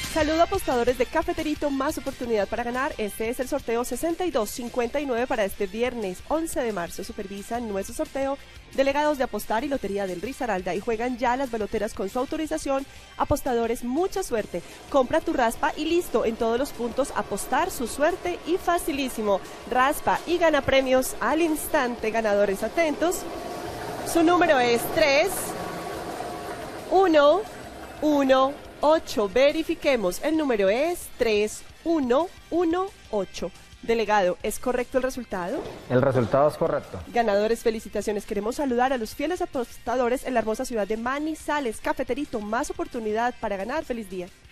Saludo apostadores de Cafeterito, más oportunidad para ganar. Este es el sorteo 6259 para este viernes 11 de marzo. Supervisan nuestro sorteo delegados de Apostar y Lotería del Risaralda y juegan ya las baloteras con su autorización. Apostadores, mucha suerte. Compra tu raspa y listo. En todos los puntos apostar, su suerte y facilísimo. Raspa y gana premios al instante. Ganadores atentos. Su número es 3118. Verifiquemos, el número es 3118. Delegado, ¿es correcto el resultado? El resultado es correcto. Ganadores, felicitaciones. Queremos saludar a los fieles apostadores en la hermosa ciudad de Manizales. Cafeterito, más oportunidad para ganar. Feliz día.